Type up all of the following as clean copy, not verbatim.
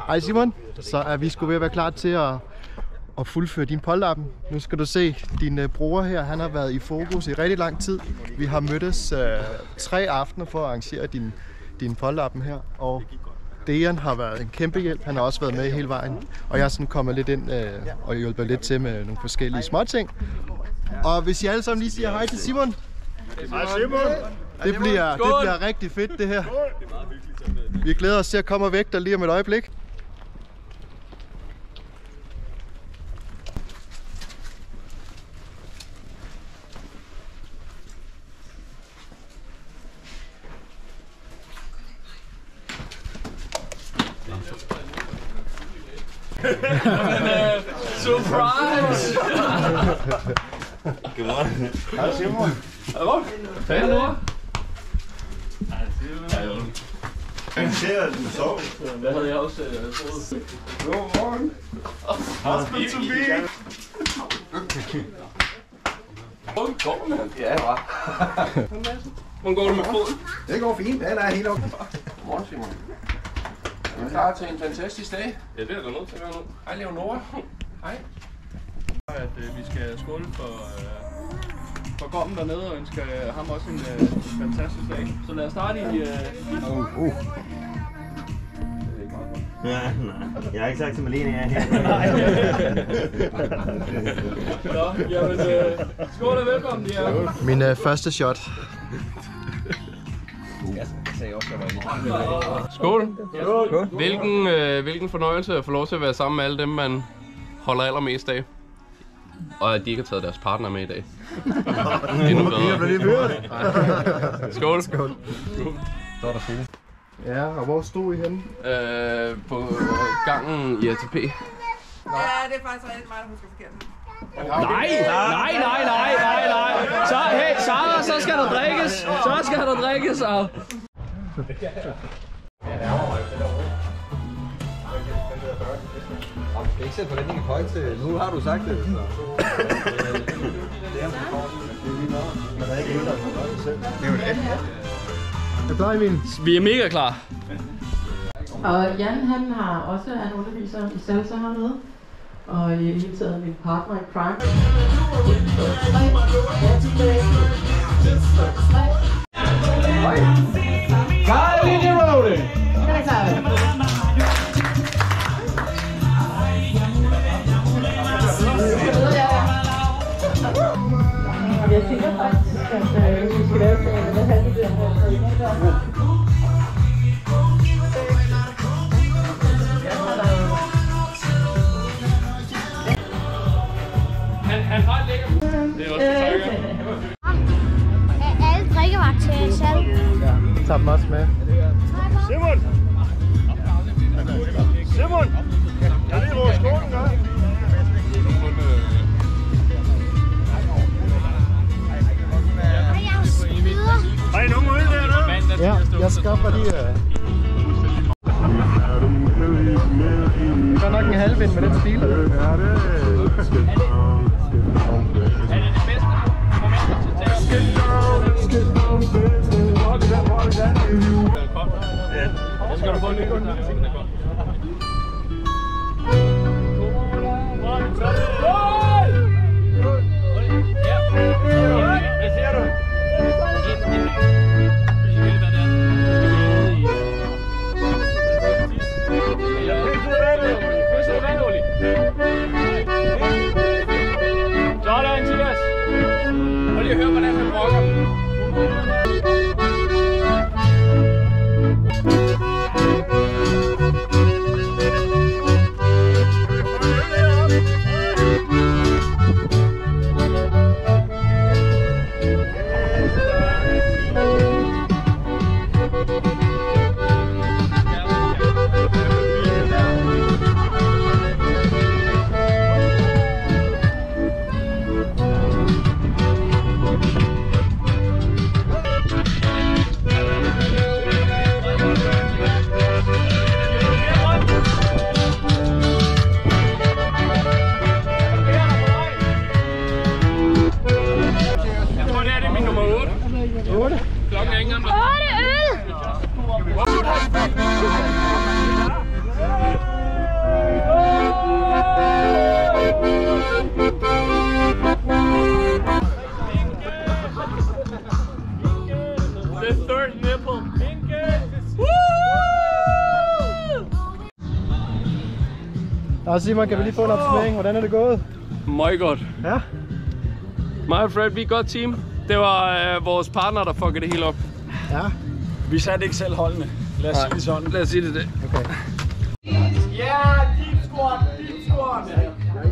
Hej Simon, så er vi sgu ved at være klar til at fuldføre din polterappen. Nu skal du se, din bror her, han har været i fokus i rigtig lang tid. Vi har mødtes 3 aftener for at arrangere din polterappen her, og Dejan har været en kæmpe hjælp. Han har også været med hele vejen, og jeg er sådan kommet lidt ind og hjulpet lidt til med nogle forskellige småting. Og hvis I alle sammen lige siger hej til Simon. Hej Simon! Det bliver rigtig fedt det her. Vi glæder os til at komme og væk der lige om et øjeblik. Surprise! Godmorgen. Hej Simon. Hallo? Hej Nora. Jeg ser, at du sover. Det havde jeg også troet. Godmorgen. Hospital to be. Hvordan går det, mand? Ja, hva? Hvordan går det med foden? Det går fint. Det er helt okay. Godmorgen, Simon. Er du klar til en fantastisk dag? Ja, det er der nødt til at gøre nu. Hej, Leonora. Hej. At vi skal skåle for Gormen dernede og ønske ham også en fantastisk dag. Så lad os starte i... Ja, nej. Jeg har ikke sagt til Malene, jeg er her. Nå, jamen, skål og velkommen, ja. Min første shot. Skål. Hvilken fornøjelse at få lov til at være sammen med alle dem, man holder allermest af. Og at de ikke har taget deres partner med i dag. Endnu bedre. Skål. Skål. Så er der fint. Ja, og hvor stod I henne? På gangen i ATP. Ja, det er faktisk rigtig meget, der husker forkert. Nej. Så, hey, Sara, så skal der drikkes. Så skal der drikkes, og... Du skal ikke sætte forventningen højt til. Nu har du sagt det. Så. Det er jo det. Jeg plejer min. Vi er mega klar. Og Jan, han har også en underviser i salsa hernede. Og i hele taget min partner i crime. Linje rolling. Jeg tænker faktisk, at vi skal lave sådan en halv der. Han har et lækker. Det er også Alle drikkevarer til salg. Ja, tager dem også med. Simon! Simon! Jeg er lige over skolen, gør. Har I nogen ude dernede? Ja, jeg skaffer lige... Det er nok en halvvind med den stil. Ja, det er det. Så skal du få en ny kunde. Hvad siger du? Sådan, Silas. Prøv lige at høre, hvordan han brokker. Og Simon, kan vi lige få en opsummering? Hvordan er det gået? Meget godt. Ja. Mig og Fred, vi er et godt team. Det var vores partner, der fuckede det hele op. Ja. Vi satte ikke selv holdene. Lad os sige det sådan. Lad os sige det. Okay. Ja, deep squat, deep squat.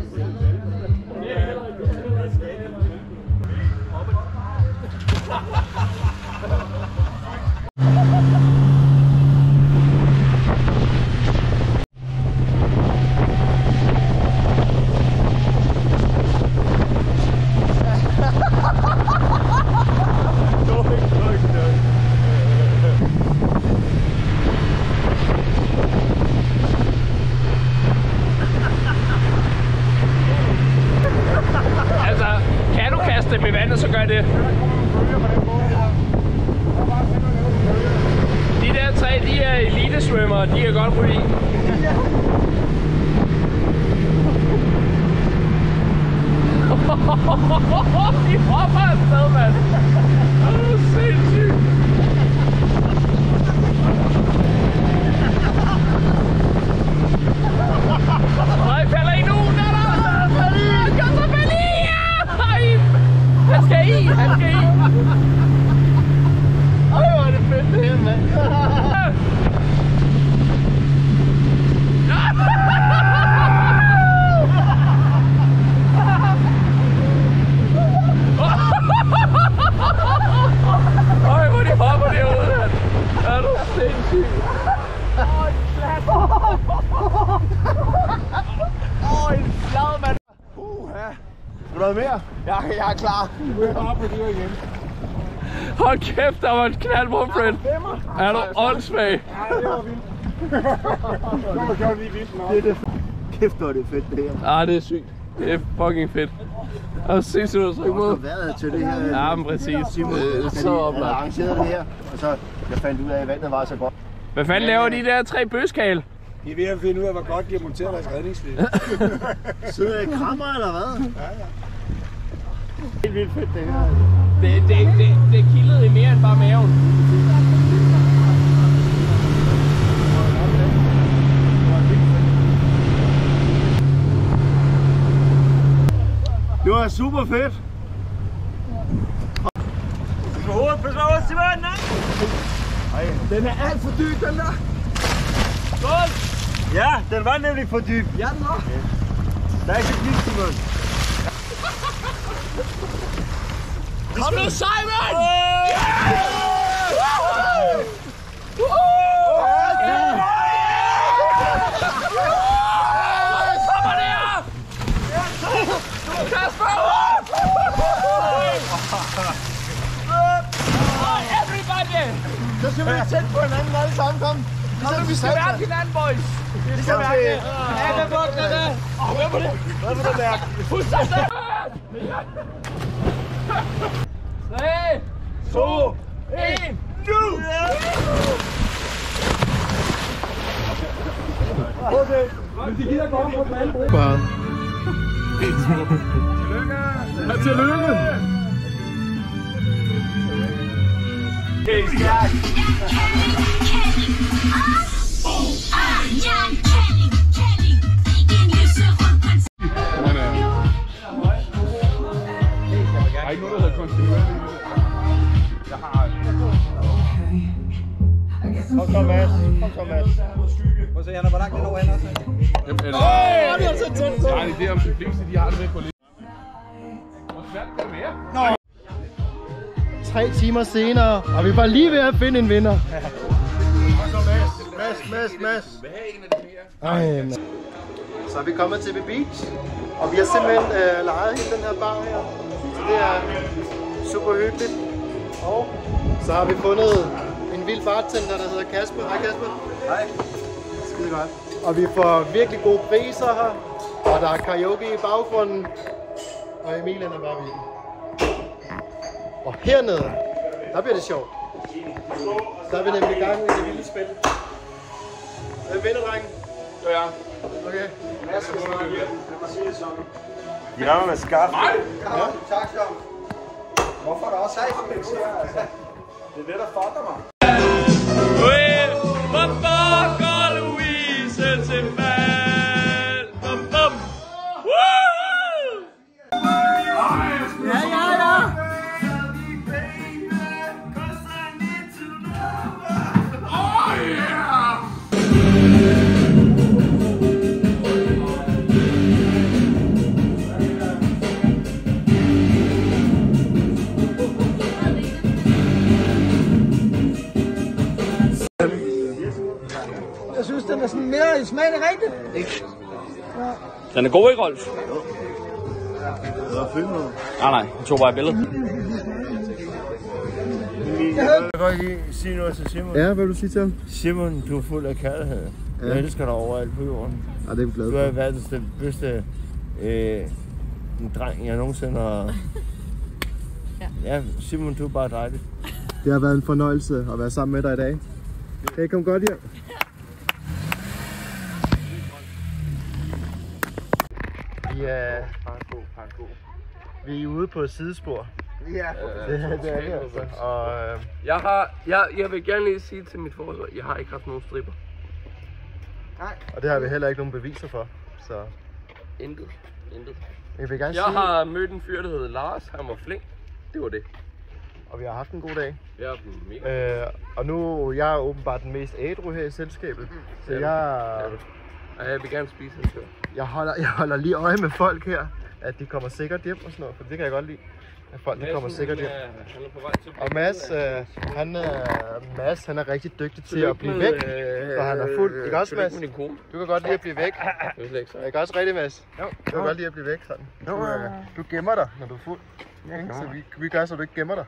dem i vandet, så gør det. De der tre, de er elitesvømmere, de er godt ryge i. De hopper afsted, mand. Det er sindssygt. Nej, falder I nu? Kom så, fald i! Han skal i! Han skal i! Ej, hvor er det fedt det her, mand. Ej, hvor de hopper derude, mand. Er du sindssygt? Åh, en flat. Åh, en flad, mand. Vil du have mere? Jeg er klar. Nu er jeg bare på dyr igen. Hold kæft, der var en knald på Fred. Er du åndssvag? Ja, det var vildt. Nu har gjort lige vildt. Det er kæft, hvor er det fedt det her. Ah, det er sygt. Det er fucking fedt. Og sindssygt at trykke mod. Været til det her. Ja, men præcis. Så Jeg oplagt. arrangerede det her, og så jeg fandt ud af, at vandet var så godt. Hvad fanden laver de der tre bøskale? De er ved at finde ud af, hvor godt de har monteret deres redningsnet. Sidder I krammer eller hvad? Ja, ja. Helt vildt fedt det her. Det kildede mere end bare maven. Det var super fedt. Pas på, Simon! Den er alt for dyb, den der. Skål! Ja, den var nemlig for dyb. Ja, den var. Der er ikke så dyb, Simon. Kom nu, Simon! Kommer der! Kasper! Everybody! Så skal vi tæt på hinanden alle sammen, kom. Kom, vi skal være til hinanden, boys! Vi skal være til. Alle bukkerne! Hvad var det? Hvad vil du mærke? Fuldstændig! 3, 2, 1, nu! Okay, men de gider komme på den anden bro. Tillykke! Tillykke! Okay, stærk! Der er ikke noget, der hedder kontinuerligt. Jeg har... Kom så, Mads. Kom så, Mads. Prøv at se, han er hvor langt den over han også. Det er så tæt på. Jeg har en idé om, de fleste de har det med på lidt. Hvor svært kan det være? 3 timer senere, og vi var lige ved at finde en vinder. Mads. Ej, man. Så er vi kommet til The Beach, og vi har simpelthen lejet hele den her bar her. Så det er super hyggeligt. Og så har vi fundet en vild bartender, der hedder Kasper. Hej Kasper. Hej. Skide godt. Og vi får virkelig gode priser her, og der er karaoke i baggrunden, og Emil er bare vild. Og hernede, der bliver det sjovt. Der er vi nemlig i gang med det vilde spil. Er det vinderdrengen? Ja. Okay. De rammer med skaffe. Ja. Tak, Sjov. Hvorfor er der også sejt, som jeg siger? Altså, det er det, der fucker mig. Hvorfor går Louise til fald på det rigtigt? Ikke. Den er god, ikke, Rolf? Det var fyldt noget. Nej, jeg tog bare et billede. Jeg kan godt lige sige noget til Simon. Ja, hvad vil du sige til ham? Simon, du er fuld af kærlighed. Ja. Jeg elsker dig overalt på jorden. Ja, det er vi glade Du er for. verdens den bedste dreng, jeg nogensinde har... Ja, Simon, du er bare dejlig. Det har været en fornøjelse at være sammen med dig i dag. Kan I komme godt hjem? Vi er ude på et sidespor. Ja. Det er det altså. Og, Jeg vil gerne lige sige til mit forsvar, jeg har ikke haft nogen stripper. og det har vi heller ikke nogen beviser for. Så Intet. jeg vil gerne Jeg sige, har mødt en fyr, der hedder Lars. Han var flink. Det var det. og vi har haft en god dag. Jeg er mega. Og nu jeg er åbenbart den mest ædru her i selskabet. Så Jeg vil gerne spise en tur. jeg holder lige øje med folk her, at de kommer sikkert hjem og sådan noget, for det kan jeg godt lide. At folk de kommer sikkert hjem. Han er på vej til. Og Mads, han er rigtig dygtig til at blive væk, for han er fuld. Ikke også, Mads? Du kan godt lide at blive væk. Ikke også rigtigt, Mads? Jo. Du kan godt lide at blive væk sådan. Du gemmer dig, når du er fuld. Så vi gør, så du ikke gemmer dig.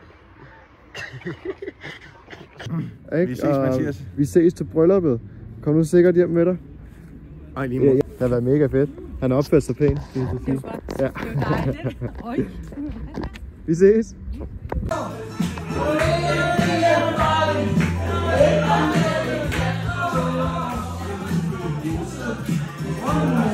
Vi ses, Mathias. Vi ses til brylluppet. Kom nu sikkert hjem med dig. Ej, lige måde. Det har været mega fedt. Han har opført sig pænt, skal jeg sige. Ja. Vi ses. Oh,